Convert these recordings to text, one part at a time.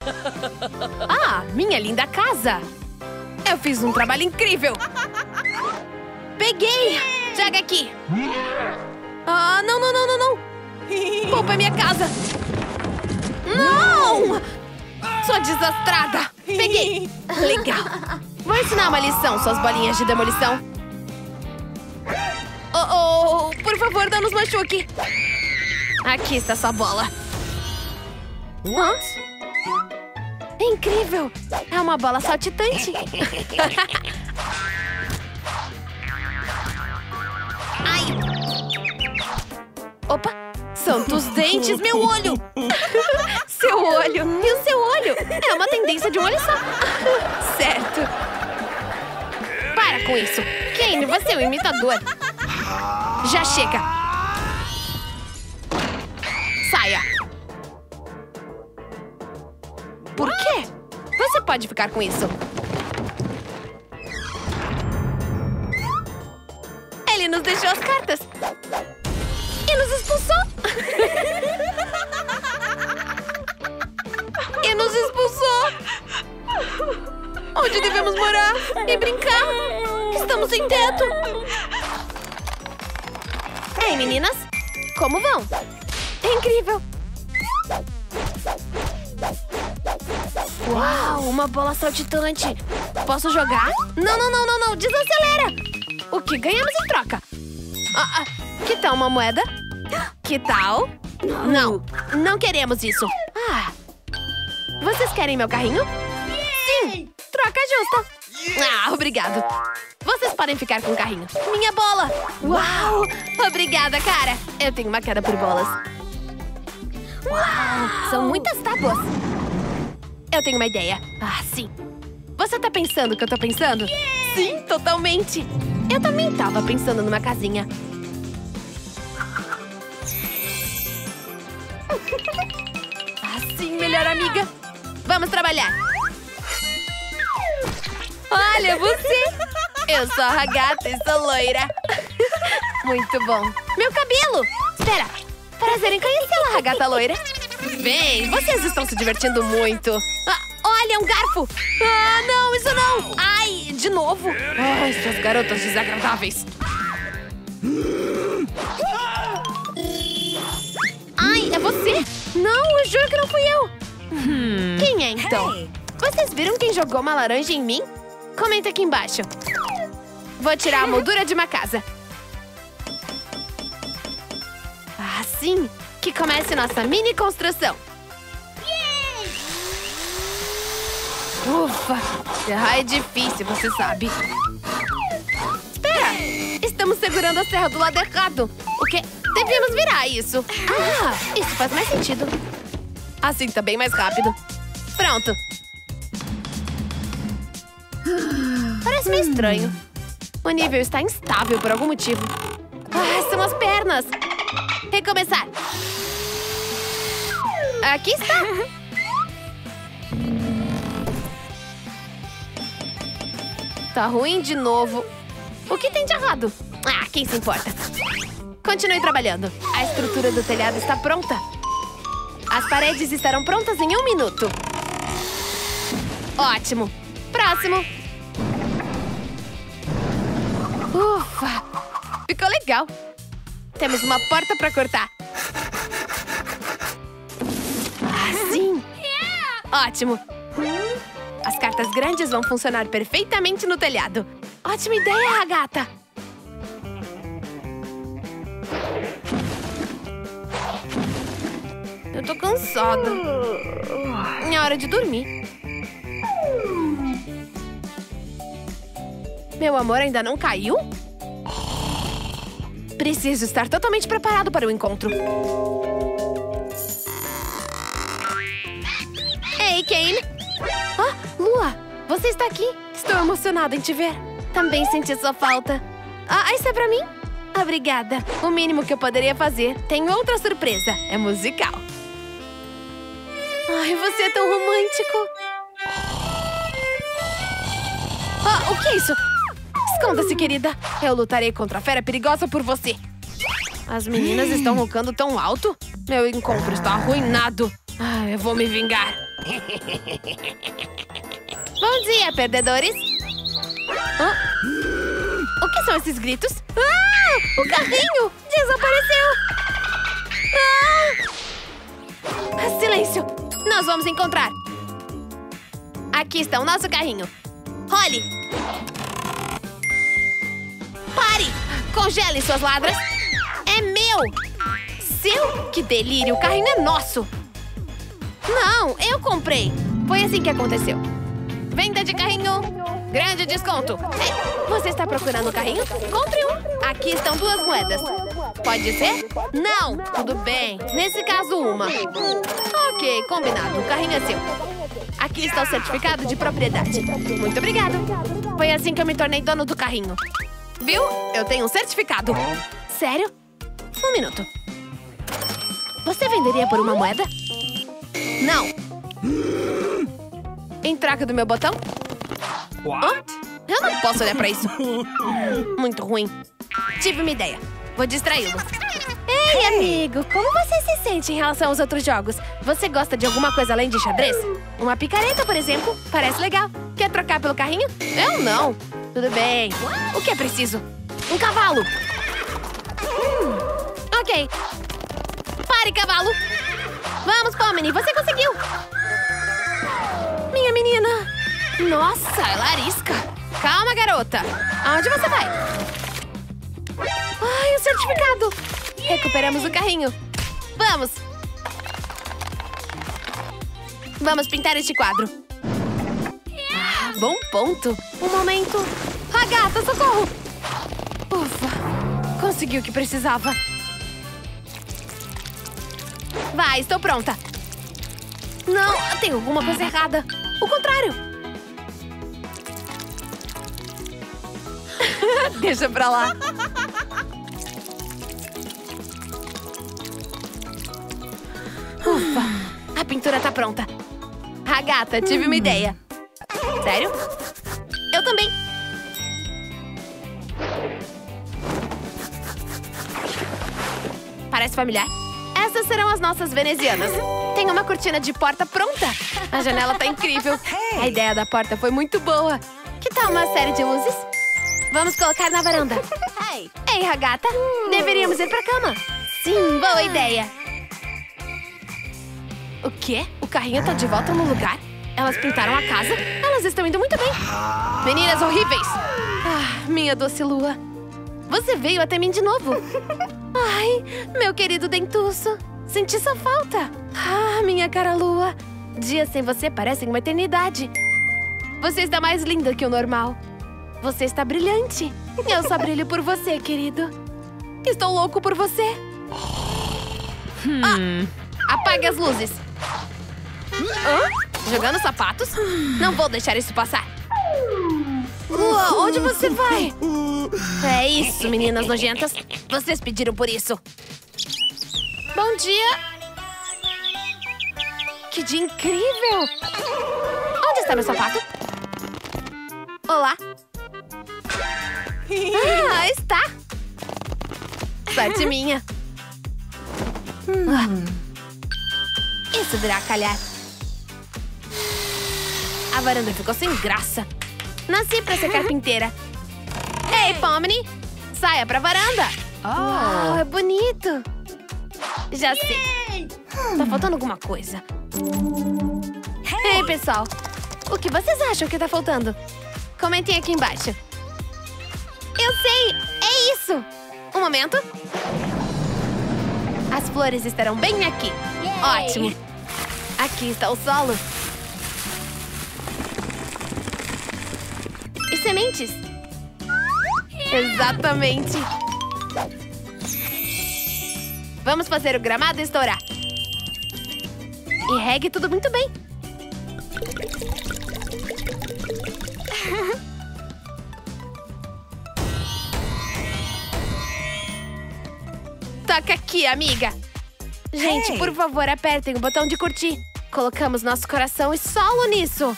Ah, minha linda casa! Eu fiz um trabalho incrível! Peguei! Joga aqui! Ah, não, não, não, não, não! Poupa minha casa! Não! Sou desastrada! Peguei! Legal! Vou ensinar uma lição, suas bolinhas de demolição. Oh, oh, por favor, não nos machuque! Aqui está sua bola. Hã? É incrível! É uma bola saltitante! Ai! Opa! Santos dentes, meu olho! Seu olho! E o seu olho? É uma tendência de um olho só! Certo! Para com isso! Kane, você é um imitador! Já chega! Saia! Por quê? Você pode ficar com isso. Ele nos deixou as cartas. E nos expulsou. E nos expulsou. Onde devemos morar e brincar? Estamos sem teto. Ei, meninas. Como vão? É incrível. Uau, uma bola saltitante. Posso jogar? Não, não, não, não, não. Desacelera. O que ganhamos em troca? Que tal uma moeda? Que tal? Não, não queremos isso. Ah, vocês querem meu carrinho? Sim, troca justa. Ah, obrigado. Vocês podem ficar com o carrinho. Minha bola. Uau, obrigada, cara. Eu tenho uma queda por bolas. Uau, são muitas tábuas. Eu tenho uma ideia. Ah, sim. Você tá pensando o que eu tô pensando? Sim, totalmente. Eu também tava pensando numa casinha. Assim, melhor amiga. Vamos trabalhar. Olha, você. Eu sou a gata e sou loira. Muito bom. Meu cabelo. Espera. Prazer em conhecê-la, gata loira. Bem, vocês estão se divertindo muito. Ah, olha, um garfo. Ah, não, isso não. Ai, de novo. Ai, suas garotas desagradáveis. Ai, é você? Não, eu juro que não fui eu. Quem é, então? Vocês viram quem jogou uma laranja em mim? Comenta aqui embaixo. Vou tirar a moldura de uma casa. Assim que comece nossa mini construção. Ufa! Ah, é difícil, você sabe. Espera! Estamos segurando a serra do lado errado. O quê? Devíamos virar isso. Ah, isso faz mais sentido. Assim tá bem mais rápido. Pronto. Parece meio estranho. O nível está instável por algum motivo. Ah, são as pernas. Recomeçar. Aqui está. Tá ruim de novo. O que tem de errado? Ah, quem se importa? Continue trabalhando. A estrutura do telhado está pronta. As paredes estarão prontas em 1 minuto. Ótimo. Próximo. Ufa. Ficou legal. Temos uma porta para cortar. Assim. Ótimo. As cartas grandes vão funcionar perfeitamente no telhado. Ótima ideia, gata. Eu tô cansada. É hora de dormir. Meu amor ainda não caiu? Preciso estar totalmente preparado para o encontro. Ei, Kane! Ah, Lua! Você está aqui? Estou emocionada em te ver. Também senti sua falta. Ah, isso é pra mim? Obrigada. O mínimo que eu poderia fazer. Tem outra surpresa. É musical. Ai, você é tão romântico. Ah, o que é isso? Esconda-se, querida. Eu lutarei contra a fera perigosa por você. As meninas estão roncando tão alto? Meu encontro está arruinado. Ah, eu vou me vingar. Bom dia, perdedores. Hã? O que são esses gritos? Ah! O carrinho desapareceu! Ah! Silêncio! Nós vamos encontrar! Aqui está o nosso carrinho. Role! Pare! Congele suas ladras! É meu! Seu? Que delírio! O carrinho é nosso! Não, eu comprei! Foi assim que aconteceu. Venda de carrinho! Grande desconto! Ei, você está procurando um carrinho? Compre um! Aqui estão 2 moedas. Pode ser? Não! Tudo bem. Nesse caso, uma. Ok, combinado. O carrinho é seu. Aqui está o certificado de propriedade. Muito obrigado. Foi assim que eu me tornei dono do carrinho. Viu? Eu tenho um certificado. Sério? 1 minuto. Você venderia por uma moeda? Não. Em troca do meu botão? Hã? Eu não posso olhar pra isso. Muito ruim. Tive uma ideia. Vou distraí-lo. Ei, amigo. Como você se sente em relação aos outros jogos? Você gosta de alguma coisa além de xadrez? Uma picareta, por exemplo. Parece legal. Quer trocar pelo carrinho? Eu não. Tudo bem. O que é preciso? Um cavalo. Ok. Pare, cavalo. Vamos, Pomni. Você conseguiu. Minha menina. Nossa, ela arisca. Calma, garota. Aonde você vai? Ai, o certificado. Recuperamos o carrinho. Vamos. Vamos pintar este quadro. Ah, bom ponto. Um momento. A gata, socorro. Ufa. Conseguiu o que precisava. Vai, estou pronta. Não, tem alguma coisa errada. O contrário. Deixa pra lá. Ufa, a pintura tá pronta. A gata, tive uma ideia. Sério? Eu também. Parece familiar? Essas serão as nossas venezianas. Tem uma cortina de porta pronta. A janela tá incrível. A ideia da porta foi muito boa. Que tal uma série de luzes? Vamos colocar na varanda. Ei, ragata, deveríamos ir pra cama. Sim, boa ideia. O quê? O carrinho tá de volta no lugar? Elas pintaram a casa? Elas estão indo muito bem. Meninas horríveis. Ah, minha doce lua. Você veio até mim de novo. Ai, meu querido dentuço. Senti sua falta. Ah, minha cara lua. Dias sem você parecem uma eternidade. Você está mais linda que o normal. Você está brilhante. Eu só brilho por você, querido. Estou louco por você. Ah, apague as luzes. Hã? Jogando sapatos? Não vou deixar isso passar. Lua, onde você vai? É isso, meninas nojentas. Vocês pediram por isso. Bom dia. Que dia incrível. Onde está meu sapato? Olá. Ah, está. Sorte minha. Isso virá calhar. A varanda ficou sem graça. Nasci pra ser carpinteira. Ei, Pomni! Saia pra varanda! Uau, é bonito! Já sei. Tá faltando alguma coisa. Ei, pessoal! O que vocês acham que tá faltando? Comentem aqui embaixo. Eu sei! É isso! Um momento. As flores estarão bem aqui. Ótimo! Aqui está o solo. E sementes? Exatamente! Vamos fazer o gramado estourar. E regue tudo muito bem. Toca aqui, amiga. Gente, por favor, apertem o botão de curtir. Colocamos nosso coração e solo nisso.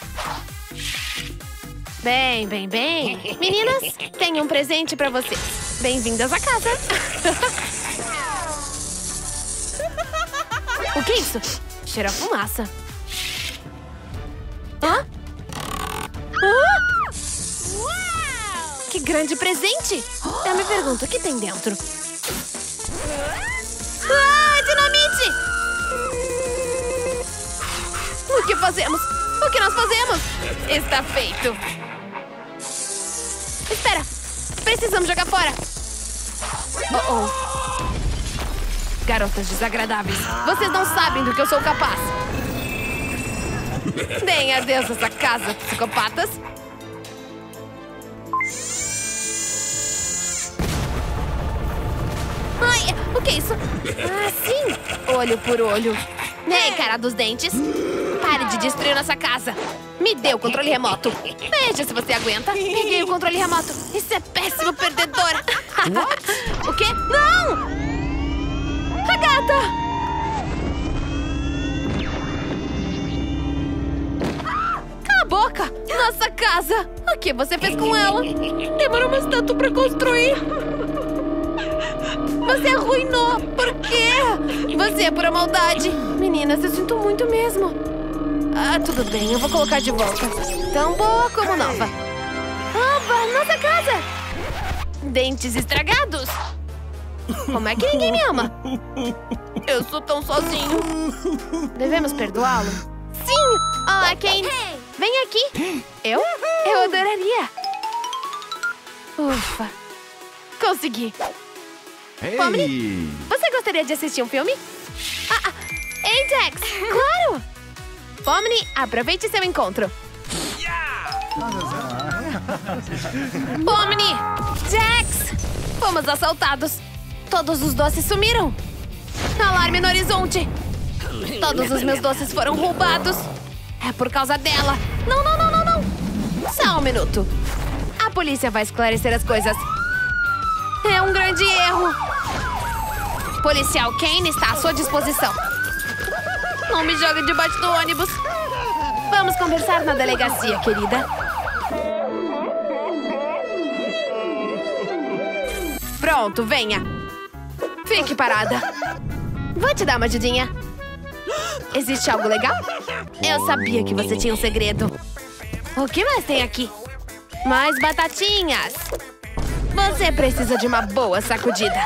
Bem, bem, bem. Meninas, tenho um presente pra vocês. Bem-vindas a casa. O que é isso? Cheira a fumaça. Hã? Hã? Que grande presente! Eu me pergunto, o que tem dentro? Ah, dinamite! O que fazemos? O que nós fazemos? Está feito. Espera! Precisamos jogar fora. Garotas desagradáveis. Vocês não sabem do que eu sou capaz. Deem adeus a essa casa, psicopatas. Ai, o que é isso? Ah, sim! Olho por olho. Ei, cara dos dentes. Pare de destruir nossa casa. Me dê o controle remoto. Veja se você aguenta. Peguei o controle remoto. Isso é péssimo, perdedora. O quê? Não! A gata! Cala a boca! Nossa casa! O que você fez com ela? Demoramos tanto pra construir. Você arruinou! Por quê? Você é pura maldade. Meninas, eu sinto muito mesmo. Ah, tudo bem, eu vou colocar de volta. Tão boa como nova. Opa, nossa casa! Dentes estragados? Como é que ninguém me ama? Eu sou tão sozinho. Devemos perdoá-lo? Sim! Olá, Kane! Vem aqui! Eu adoraria. Ufa! Consegui! Pomni, você gostaria de assistir um filme? Ei, Jax! Claro! Pomni, aproveite seu encontro. Pomni! Jax! Fomos assaltados. Todos os doces sumiram. Alarme no horizonte. Todos os meus doces foram roubados. É por causa dela. Não. Só um minuto. A polícia vai esclarecer as coisas. É um grande erro. Policial Kane está à sua disposição. Não me jogue debaixo do ônibus. Vamos conversar na delegacia, querida. Pronto, venha. Fique parada. Vou te dar uma ajudinha. Existe algo legal? Eu sabia que você tinha um segredo. O que mais tem aqui? Mais batatinhas. Você precisa de uma boa sacudida.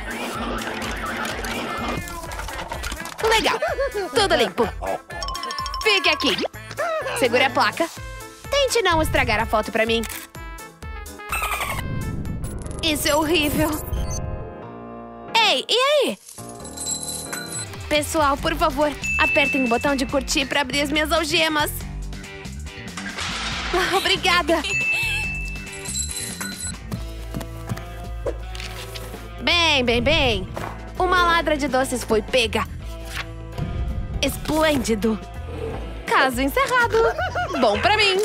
Legal. Tudo limpo. Fique aqui. Segure a placa. Tente não estragar a foto pra mim. Isso é horrível. Ei, e aí? Pessoal, por favor, apertem o botão de curtir pra abrir as minhas algemas. Obrigada. Bem. Uma ladra de doces foi pega. Esplêndido. Caso encerrado. Bom pra mim.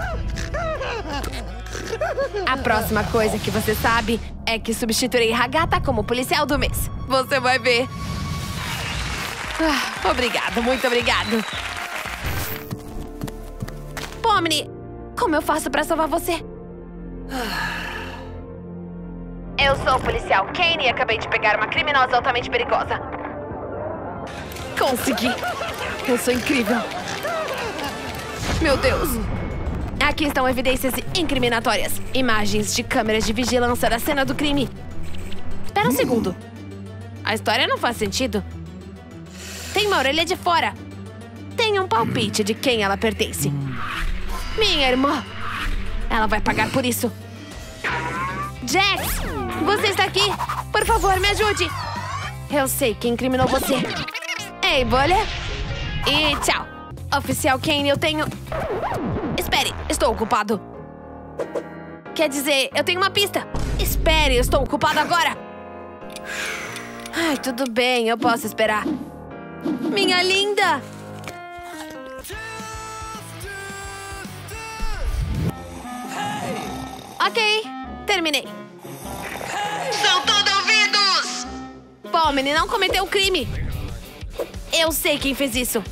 A próxima coisa que você sabe é que substituirei Hagata como policial do mês. Você vai ver. Obrigado, muito obrigado. Pomni, como eu faço pra salvar você? Eu sou o policial Kane e acabei de pegar uma criminosa altamente perigosa. Consegui. Eu sou incrível. Meu Deus. Aqui estão evidências incriminatórias. Imagens de câmeras de vigilância da cena do crime. Espera um segundo. A história não faz sentido. Tem uma orelha de fora. Tem um palpite de quem ela pertence. Minha irmã. Ela vai pagar por isso. Jax, você está aqui? Por favor, me ajude. Eu sei quem incriminou você. Ei, bolha. E tchau. Oficial Kane, eu tenho... Espere, estou ocupado. Quer dizer, eu tenho uma pista. Espere, eu estou ocupado agora. Ai, tudo bem, eu posso esperar. Minha linda! Ok, terminei. São todos ouvidos! Pomni não cometeu crime. Eu sei quem fez isso.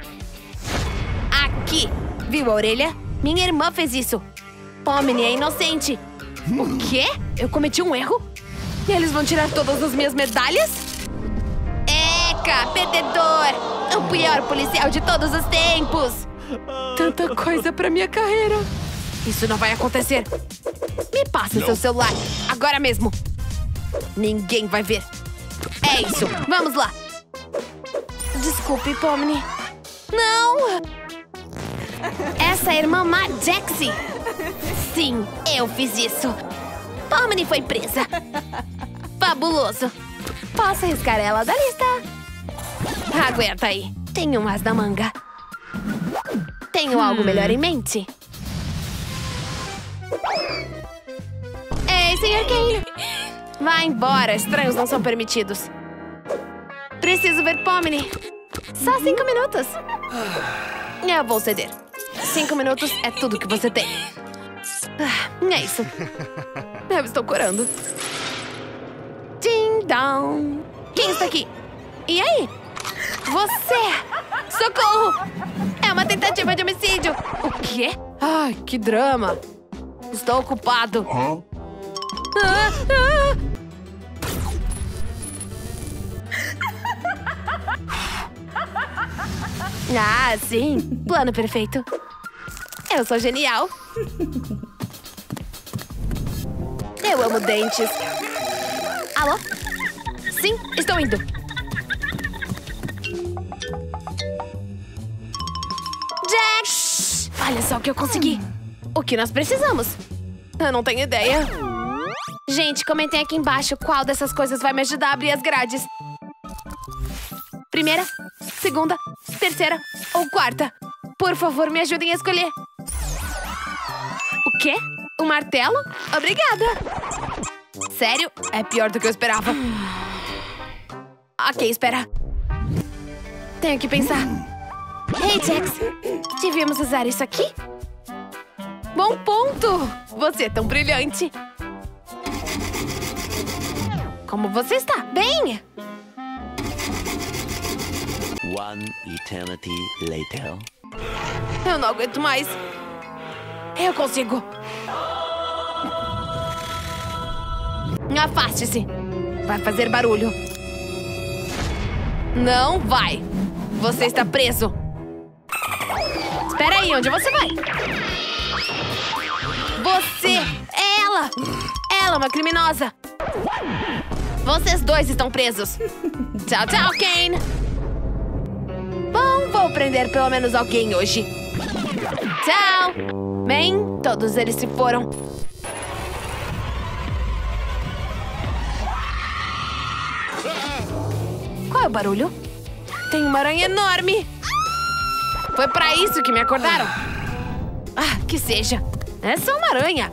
Aqui. Viu a orelha? Minha irmã fez isso. Pomni é inocente. O quê? Eu cometi um erro? E eles vão tirar todas as minhas medalhas? Eca, perdedor! O pior policial de todos os tempos! Tanta coisa pra minha carreira. Isso não vai acontecer. Me passa seu celular, agora mesmo. Ninguém vai ver. É isso, vamos lá. Desculpe, Pomni. Não! Essa é a irmã má Jaxie. Sim, eu fiz isso. Pomni foi presa. Fabuloso. Posso riscar ela da lista? Aguenta aí. Tenho mais da manga. Tenho algo melhor em mente. Ei, Sr. Kane. Vá embora, estranhos não são permitidos. Preciso ver Pomni. Só 5 minutos. Eu vou ceder. 5 minutos é tudo que você tem. É isso. Eu estou curando. Ding dong. Quem está aqui? E aí? Você! Socorro! É uma tentativa de homicídio. O quê? Ai, que drama. Estou ocupado. Ah, sim. Plano perfeito. Eu sou genial. Eu amo dentes. Alô? Sim, estou indo. Jax! Olha só o que eu consegui. O que nós precisamos? Eu não tenho ideia. Gente, comentem aqui embaixo qual dessas coisas vai me ajudar a abrir as grades. Primeira, segunda, terceira ou quarta? Por favor, me ajudem a escolher. O quê? Um martelo? Obrigada. Sério? É pior do que eu esperava. Ok, espera. Tenho que pensar. Hey, Jax. Devíamos usar isso aqui? Bom ponto! Você é tão brilhante. Como você está? Bem? One eternity later. Eu não aguento mais. Eu consigo. Afaste-se. Vai fazer barulho. Não vai. Você está preso. Espera aí, onde você vai? Você é ela. Ela é uma criminosa. Vocês dois estão presos. Tchau, tchau, Kane. Bom, vou prender pelo menos alguém hoje. Tchau. Bem, todos eles se foram. Qual é o barulho? Tem uma aranha enorme. Foi pra isso que me acordaram? Ah, que seja. É só uma aranha.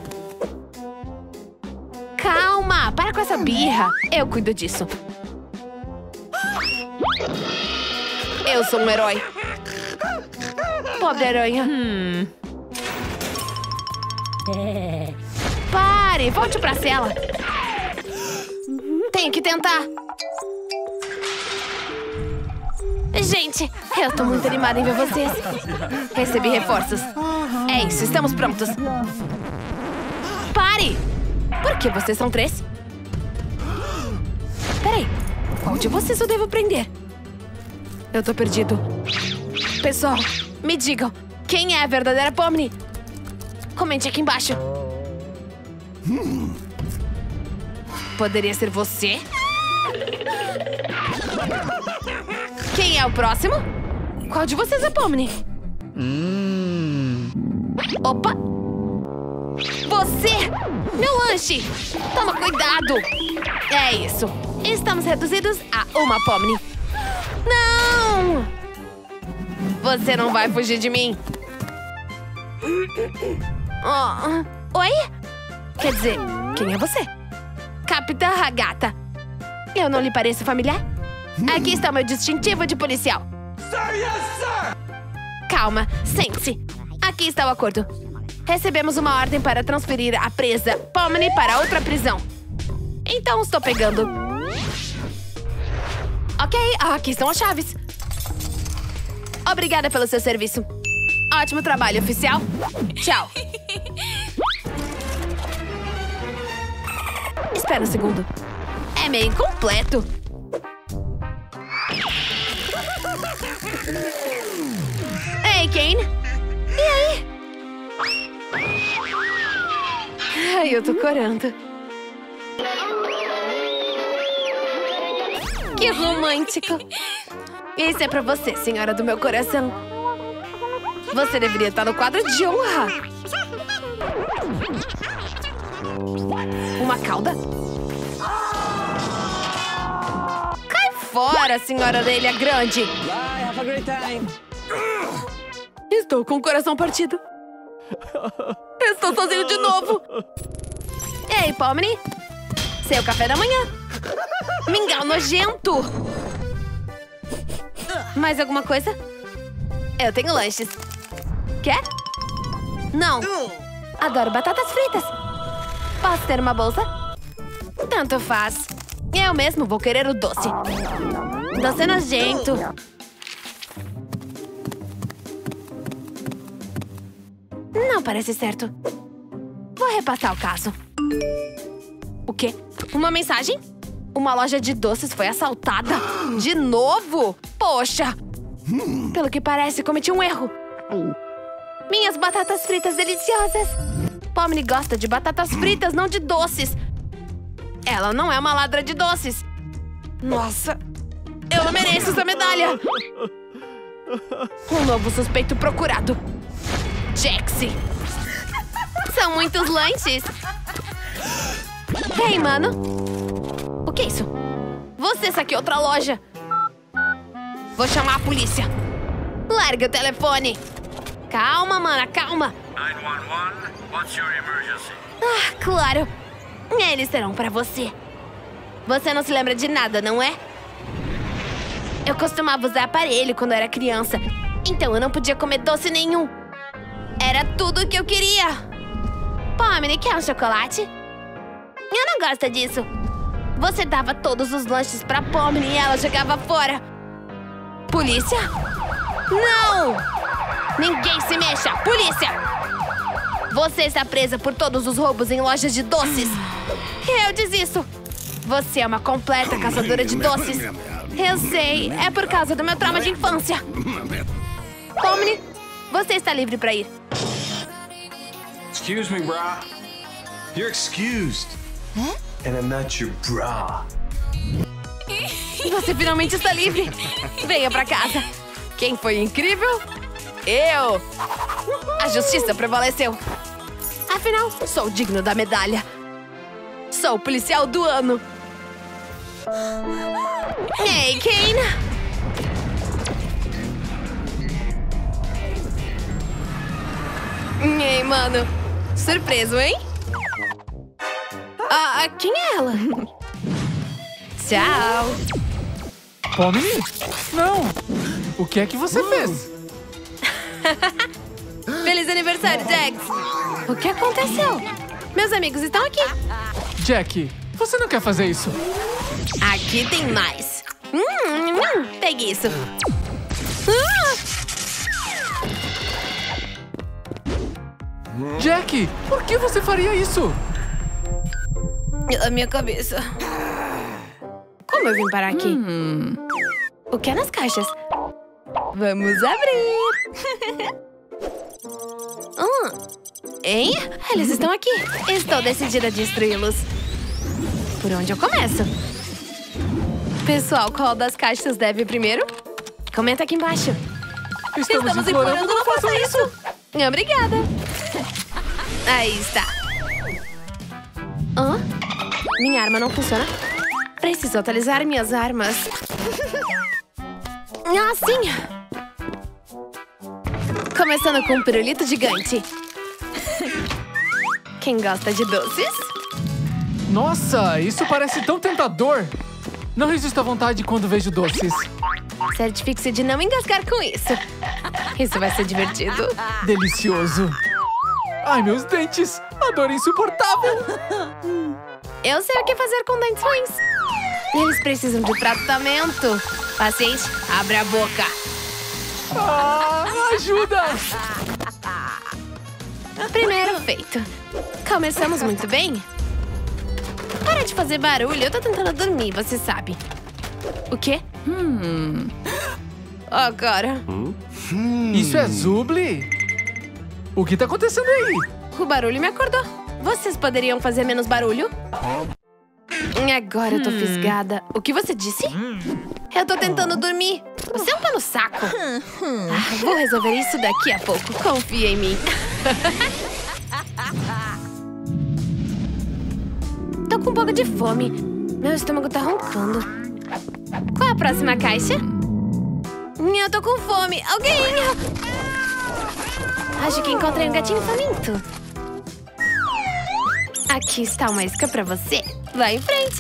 Calma, para com essa birra. Eu cuido disso. Eu sou um herói. Pobre aranha. Pare, volte pra cela. Tenho que tentar. Gente, eu tô muito animada em ver vocês. Recebi reforços. É isso, estamos prontos. Pare! Por que vocês são 3? Peraí, qual de vocês eu devo prender? Eu tô perdido. Pessoal, me digam, quem é a verdadeira Pomni? Comente aqui embaixo. Poderia ser você? Quem é o próximo? Qual de vocês é Pomni? Opa! Você! Meu lanche! Toma cuidado! É isso. Estamos reduzidos a uma Pomni. Não! Você não vai fugir de mim. Oh, oi? Quer dizer, quem é você? Capitã Ragata. Eu não lhe pareço familiar? Aqui está o meu distintivo de policial. Calma, sente-se. Aqui está o acordo. Recebemos uma ordem para transferir a presa Pomni para outra prisão. Então estou pegando. Ok, aqui estão as chaves. Obrigada pelo seu serviço. Ótimo trabalho, oficial. Tchau. Espera um segundo. É meio incompleto. Ei, Kane. Ai, eu tô corando. Que romântico. Esse é pra você, senhora do meu coração. Você deveria estar no quadro de honra. Uma cauda? Cai fora, senhora orelha grande. Bye, have a great time. Estou com o coração partido. Estou sozinho de novo. Ei, Pomni. Seu café da manhã. Mingau nojento. Mais alguma coisa? Eu tenho lanches. Quer? Não. Adoro batatas fritas. Posso ter uma bolsa? Tanto faz. Eu mesmo vou querer o doce. Doce nojento. Não parece certo. Vou repassar o caso. O quê? Uma mensagem? Uma loja de doces foi assaltada. De novo? Poxa! Pelo que parece, cometi um erro. Minhas batatas fritas deliciosas. Pomni gosta de batatas fritas, não de doces. Ela não é uma ladra de doces. Nossa! Eu não mereço essa medalha. Um novo suspeito procurado. Jaxi. São muitos lanches. Ei, mano. O que é isso? Você saqueou outra loja. Vou chamar a polícia. Larga o telefone. Calma, mana, calma. 911, what's your emergency? Ah, claro. Eles serão pra você. Você não se lembra de nada, não é? Eu costumava usar aparelho quando era criança. Então eu não podia comer doce nenhum. Era tudo o que eu queria. Pomni, quer um chocolate? Eu não gosto disso. Você dava todos os lanches pra Pomni e ela jogava fora. Polícia? Não! Ninguém se mexa! Polícia! Você está presa por todos os roubos em lojas de doces. Eu desisto. Você é uma completa caçadora de doces. Eu sei, é por causa do meu trauma de infância. Pomni, você está livre para ir. Excuse me, brah. You're excused. And I'm not your bra. Você finalmente está livre. Venha para casa. Quem foi incrível? Eu. A justiça prevaleceu. Afinal, sou digno da medalha. Sou o policial do ano. Ei, Kane. Ei, mano. Surpreso, hein? Ah, quem é ela? Tchau. Pomni? Não! O que é que você fez? Feliz aniversário, Jax. O que aconteceu? Meus amigos estão aqui. Jack, você não quer fazer isso? Aqui tem mais. Pegue isso. Jack, por que você faria isso? A minha cabeça. Como eu vim parar aqui? O que é nas caixas? Vamos abrir. Hein? Eles estão aqui. Estou decidida a destruí-los. Por onde eu começo? Pessoal, qual das caixas deve ir primeiro? Comenta aqui embaixo. Estamos implorando, não façam isso! Obrigada. Aí está. Hã? Minha arma não funciona? Preciso atualizar minhas armas. Ah, sim! Começando com um pirulito gigante. Quem gosta de doces? Nossa, isso parece tão tentador! Não resisto à vontade quando vejo doces. Certifique-se de não engasgar com isso. Isso vai ser divertido. Delicioso! Ai, meus dentes! A dor é insuportável! Eu sei o que fazer com dentes ruins. Eles precisam de tratamento. Paciente, abra a boca. Ah, ajuda! Primeiro feito. Começamos muito bem. Para de fazer barulho, eu tô tentando dormir, você sabe. O quê? Agora. Isso é Zubli? O que tá acontecendo aí? O barulho me acordou. vocês poderiam fazer menos barulho? Agora eu tô fisgada. O que você disse? Eu tô tentando dormir. Você é um pé no saco. Vou resolver isso daqui a pouco. Confia em mim. Tô com um pouco de fome. Meu estômago tá roncando. Qual é a próxima caixa? Eu tô com fome. Alguém... Acho que encontrei um gatinho faminto. Aqui está uma isca pra você. Vai em frente.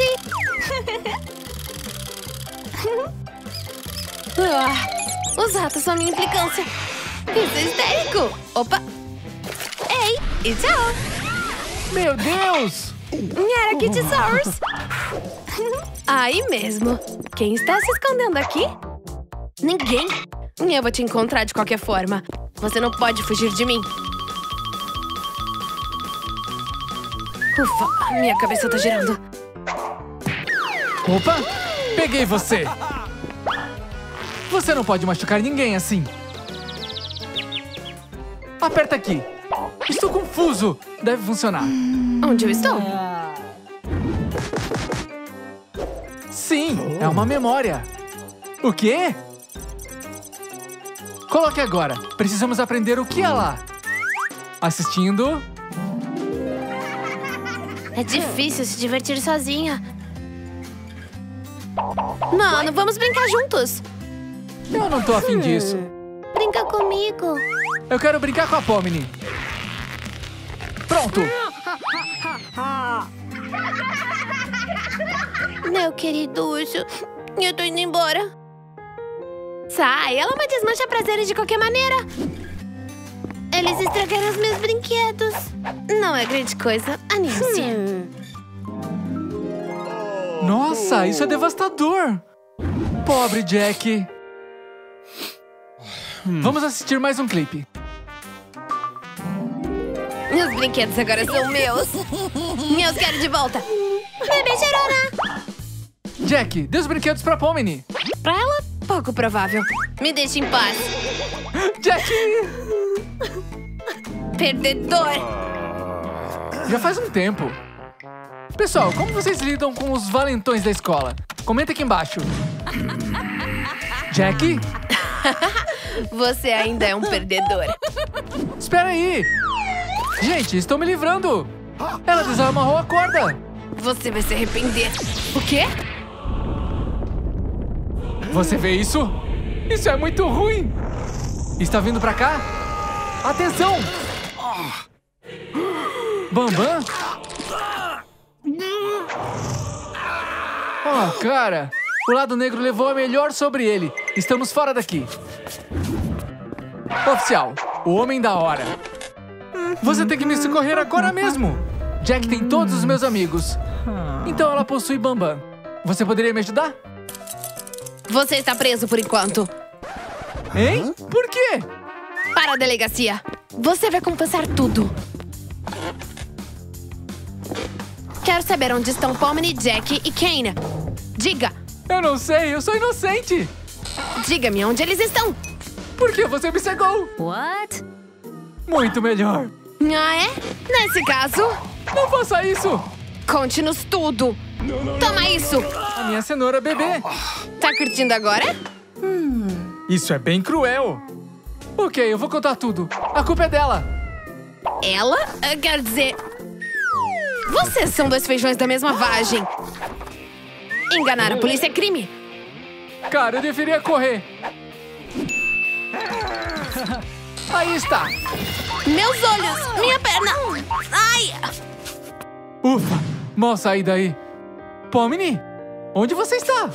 Os ratos são minha implicância. Isso é histérico. Opa. Ei, e tchau. Meu Deus! Era Kittysaurus. Aí mesmo. Quem está se escondendo aqui? Ninguém. Eu vou te encontrar de qualquer forma. Você não pode fugir de mim. Ufa, minha cabeça tá girando. Opa! Peguei você! Você não pode machucar ninguém assim. Aperta aqui. Estou confuso. Deve funcionar. Onde eu estou? Sim, é uma memória. O quê? Coloque agora. Precisamos aprender o que é lá. Assistindo. É difícil se divertir sozinha. Mano, vamos brincar juntos. Eu não tô afim disso. Brinca comigo. Eu quero brincar com a Pomni. Pronto. Meu querido urso, eu tô indo embora. Sai, ela me desmancha prazeres de qualquer maneira. Eles estragaram os meus brinquedos. Não é grande coisa, anime-se. Nossa, isso é devastador. Pobre Jack. Vamos assistir mais um clipe. Meus brinquedos agora são meus. Eu os quero de volta. Bebê chorona. Jack, dê os brinquedos pra Pomni. Pra ela, pouco provável. Me deixe em paz. Jack! Perdedor. Já faz um tempo. Pessoal, como vocês lidam com os valentões da escola? Comenta aqui embaixo. Jack? Você ainda é um perdedor. Espera aí! Gente, estou me livrando! Ela desamarrou a corda! Você vai se arrepender. O quê? Você vê isso? Isso é muito ruim! Está vindo pra cá? Atenção! Bambam? Oh, cara! O lado negro levou a melhor sobre ele. Estamos fora daqui. Oficial, o homem da hora. Você tem que me socorrer agora mesmo. Jack tem todos os meus amigos. Então ela possui Bambam. Você poderia me ajudar? Você está preso por enquanto. Hein? Por quê? Para a delegacia. Você vai confessar tudo. Quero saber onde estão Pomni, Jack e Kane. Diga. Eu não sei, eu sou inocente. Diga-me onde eles estão. Por que você me cegou? What? Muito melhor. Ah, é? Nesse caso, Não faça isso. conte-nos tudo. Toma isso. A minha cenoura bebê. Tá curtindo agora? Isso é bem cruel. Ok, eu vou contar tudo. A culpa é dela. Ela? Quer dizer... Vocês são dois feijões da mesma vagem. Enganar a polícia é crime. Cara, eu deveria correr. Aí está. Meus olhos, minha perna. Ai! Ufa, mal saí daí. Pomni, onde você está?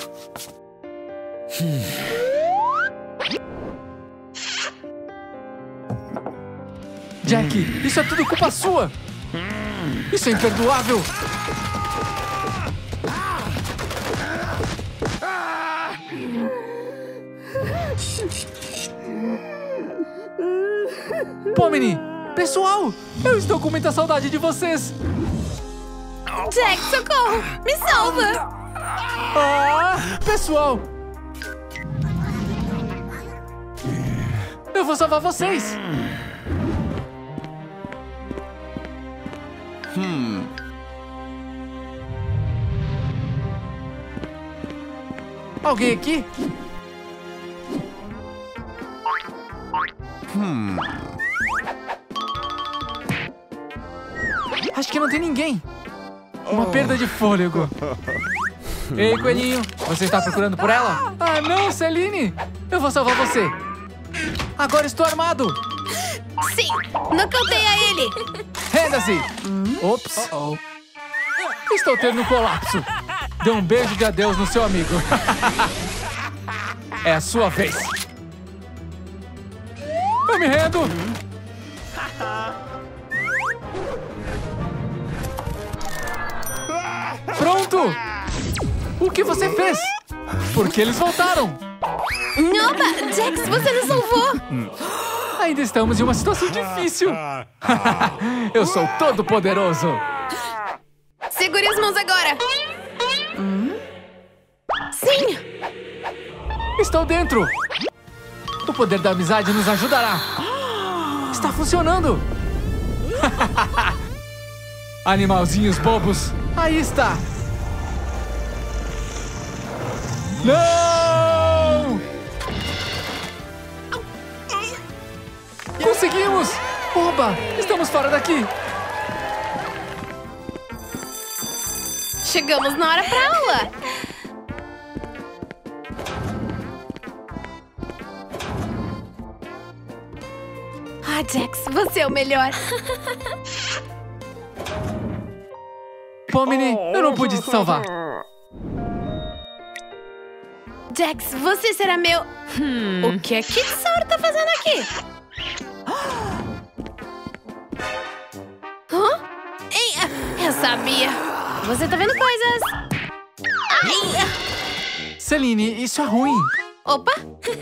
Jack, isso é tudo culpa sua. Isso é imperdoável. Pomni, pessoal, eu estou com muita saudade de vocês. Jack, socorro! Me salva! Ah, pessoal, eu vou salvar vocês. Alguém aqui? Acho que não tem ninguém. Uma perda de fôlego. Ei, coelhinho, você está procurando por ela? Ah, não, Celine! Eu vou salvar você. Agora estou armado. Sim, nocauteia ele. Renda-se. Ops. Estou tendo um colapso. Dê um beijo de adeus no seu amigo. É a sua vez. Eu me rendo. Pronto! O que você fez? Por que eles voltaram? Opa, Jax, você nos salvou. Ainda estamos em uma situação difícil. Eu sou todo poderoso. Segure as mãos agora. Sim. Estou dentro. O poder da amizade nos ajudará. Está funcionando. Animalzinhos bobos. Aí está. Não! Conseguimos! Oba! Estamos fora daqui! Chegamos na hora pra aula. Ah, Jax, você é o melhor. Pomni, eu não pude te salvar. Jax, você será meu... O que é que Sauro tá fazendo aqui? Hã? Ei, eu sabia. Você tá vendo coisas. Ai. Celine, isso é ruim. Opa.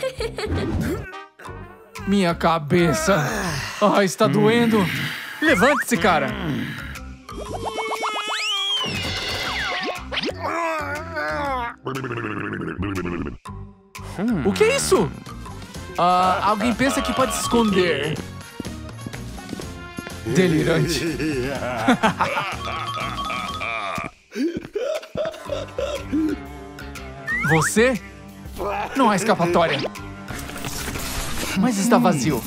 Minha cabeça. Ah, está doendo. Levante-se, cara. O que é isso? Alguém pensa que pode se esconder. Delirante. Você? Não há escapatória. Mas está vazio.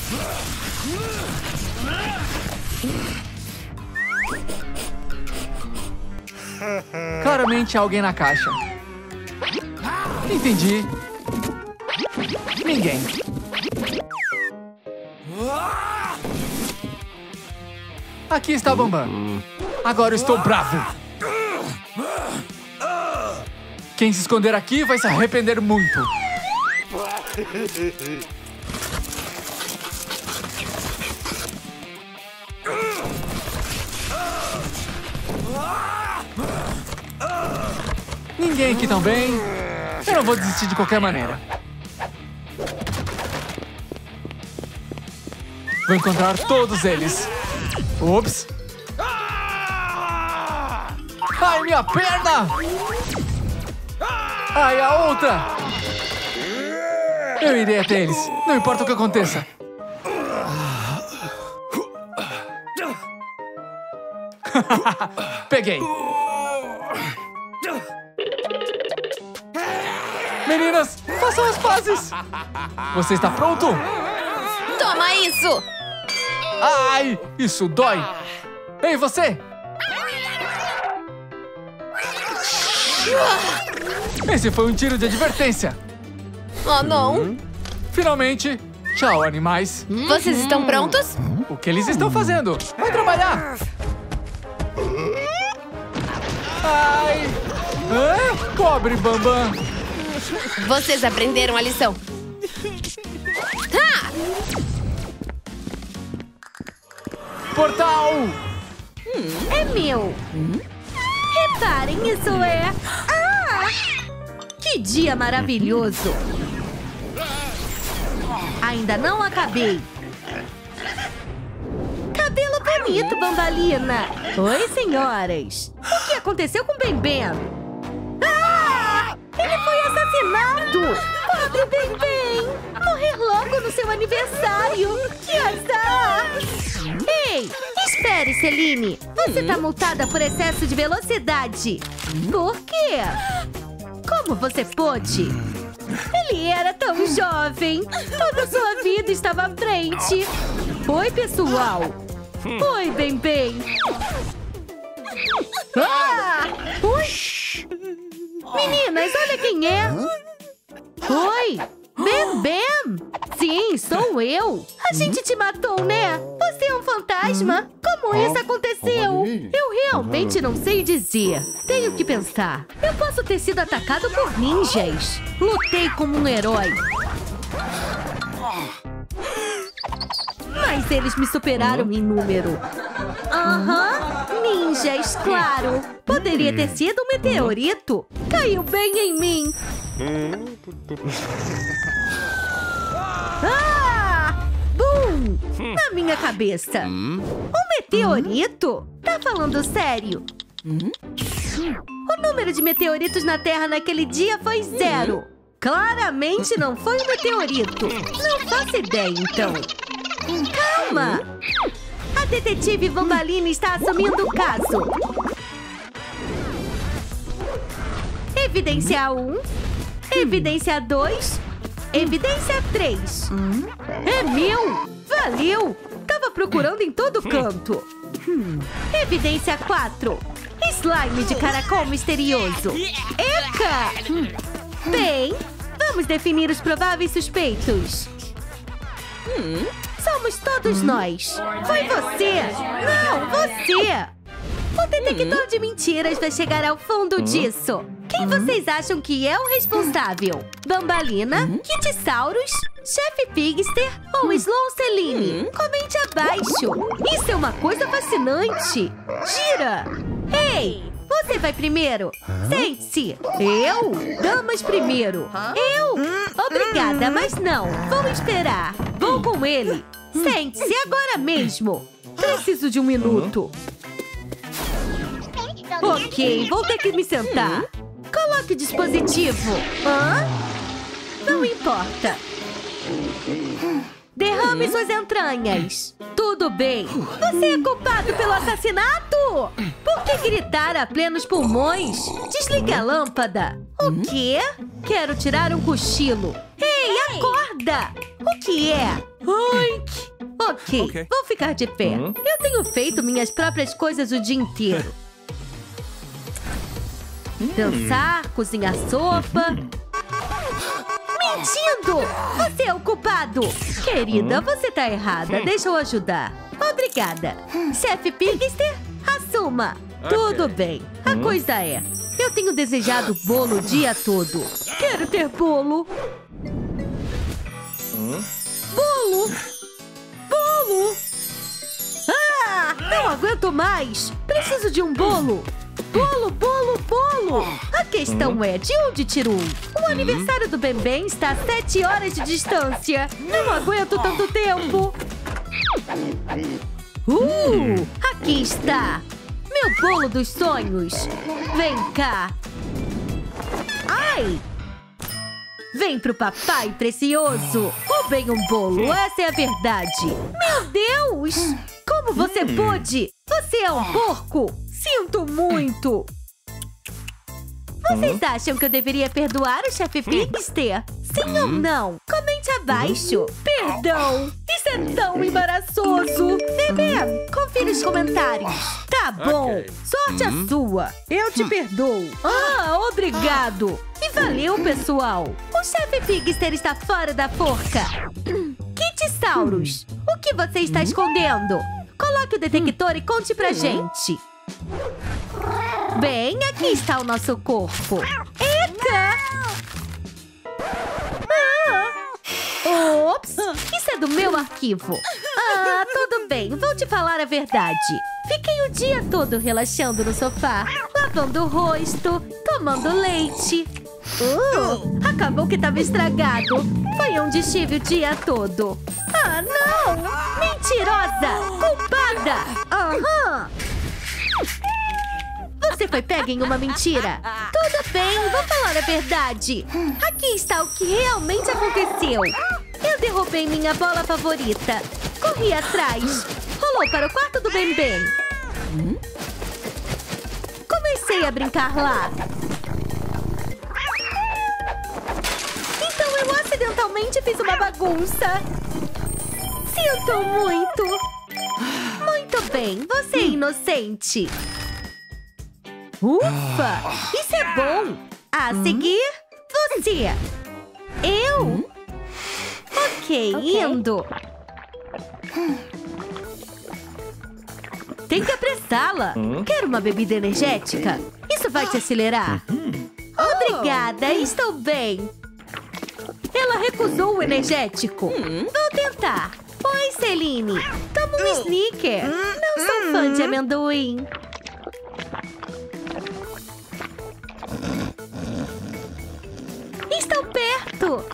Claramente há alguém na caixa. Entendi. Ninguém. Aqui está Bambam. Agora eu estou bravo. Quem se esconder aqui vai se arrepender muito. Ninguém aqui também. Eu não vou desistir de qualquer maneira. Vou encontrar todos eles. Ops. Ai, minha perna! Ai, a outra! Eu irei até eles. Não importa o que aconteça. Peguei. Meninas, façam as pazes. Você está pronto? Toma isso. Ai, isso dói. Ei, você! Esse foi um tiro de advertência. Oh, não. Finalmente. Tchau, animais. Vocês estão prontos? O que eles estão fazendo? Vai trabalhar. Ai. Pobre Bambam. Vocês aprenderam a lição. Ha! Portal. É meu. Reparem, isso é... Que dia maravilhoso. Ainda não acabei. Cabelo bonito, Bambalina. Oi, senhoras. O que aconteceu com Bem Bem? Ele foi assassinado. Pobre Bem Bem. Morrer logo no seu aniversário. Que azar. Ei, espere, Celine. Você tá multada por excesso de velocidade. Por quê? Como você pôde? Ele era tão jovem. Toda sua vida estava à frente. Oi, pessoal. Oi, Bem. Ah! Ui! Meninas, olha quem é. Oi, Bem. Sim, sou eu. A gente te matou, né? Você é um fantasma. Como isso aconteceu? Eu realmente não sei dizer. Tenho que pensar. Eu posso ter sido atacado por ninjas. Lutei como um herói. Mas eles me superaram em número. Ninjas, claro. Poderia ter sido um meteorito. Caiu bem em mim. Ah! Bum! Na minha cabeça. Um meteorito? Tá falando sério? O número de meteoritos na Terra naquele dia foi 0. Claramente não foi um meteorito. Não faço ideia, então. Calma! A detetive Bambalina está assumindo o caso. Evidência 1. Evidência 2. Evidência 3. É meu! Valeu! Tava procurando em todo canto. Evidência 4. Slime de caracol misterioso. Eca! Bem, vamos definir os prováveis suspeitos. Somos todos nós. Foi você! Não, você! O detector de mentiras vai chegar ao fundo disso. Quem vocês acham que é o responsável? Bambalina, Kitsaurus, Chef Pigster ou Slow Celine? Comente abaixo. Isso é uma coisa fascinante. Gira! Ei, você vai primeiro? Sente-se. Eu? Damas primeiro. Eu? Obrigada, mas não. Vou esperar. Vou com ele. Sente-se agora mesmo. Preciso de 1 minuto. Ok, vou ter que me sentar. Coloque o dispositivo. Não importa. Derrame suas entranhas. Tudo bem. Você é culpado pelo assassinato? Por que gritar a plenos pulmões? Desligue a lâmpada. O quê? Quero tirar um cochilo. Ei, acorda! O que é? Oink! Ok, vou ficar de pé. Eu tenho feito minhas próprias coisas o dia inteiro. Dançar, cozinhar sopa. Mentindo! Você é o culpado! Querida, você tá errada. Deixa eu ajudar. Obrigada. Chefe Pigster, assuma. Tudo bem. A coisa é... Eu tenho desejado bolo o dia todo. Quero ter bolo. Bolo! Bolo! Ah! Não aguento mais! Preciso de um bolo! Bolo, bolo, bolo! A questão é, de onde tiro um? O aniversário do Bem está a 7 horas de distância. Não aguento tanto tempo. Aqui está. Meu bolo dos sonhos. Vem cá. Ai! Vem pro papai precioso. Roubei um bolo, essa é a verdade. Meu Deus! Como você pôde? Você é um porco? Sinto muito! Vocês acham que eu deveria perdoar o Chefe Pigster? Sim ou não? Comente abaixo. Perdão! Isso é tão embaraçoso! Bebê, confira os comentários. Tá bom. Sorte a sua. Eu te perdoo. Obrigado. E valeu, pessoal. O Chefe Pigster está fora da forca. Kitsaurus, o que você está escondendo? Coloque o detector e conte pra gente. Bem, aqui está o nosso corpo. Eca! Ops! Isso é do meu arquivo. Tudo bem. Vou te falar a verdade. Fiquei o dia todo relaxando no sofá, lavando o rosto, tomando leite. Acabou que estava estragado. Foi onde estive o dia todo. Não! Mentirosa! Culpada! Você foi pega em uma mentira. Tudo bem, vou falar a verdade. Aqui está o que realmente aconteceu. Eu derrubei minha bola favorita. Corri atrás. Rolou para o quarto do Bem. Comecei a brincar lá. Então eu acidentalmente fiz uma bagunça. Sinto muito. Muito bem, você é inocente. Ufa, isso é bom. A seguir, você. Eu? Ok, indo. Tem que apressá-la. Quer uma bebida energética? Isso vai te acelerar. Obrigada, estou bem. Ela recusou o energético. Vou tentar. Oi, Celine. Toma um sneaker. Não sou fã de amendoim. Estou perto.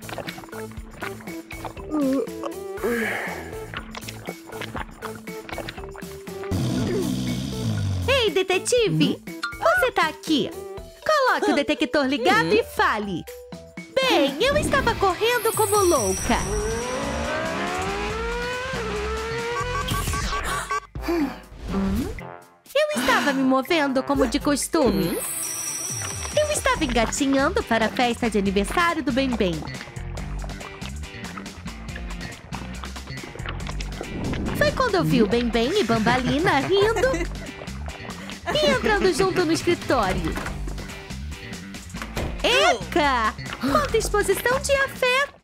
Ei, detetive. Você tá aqui. Coloque o detector ligado e fale. Bem, eu estava correndo como louca. Eu estava me movendo como de costume. Eu estava engatinhando para a festa de aniversário do Bem Bem. Foi quando eu vi o Bem Bem e Bambalina rindo e entrando junto no escritório. Eca! Quanta exposição de afeto!